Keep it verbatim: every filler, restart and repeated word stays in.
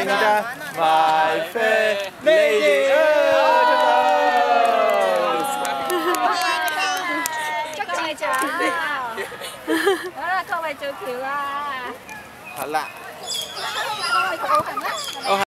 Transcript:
大家 My fair lady， 祝你長，好啦，各位做橋啦， 好啦， 各位好行啦。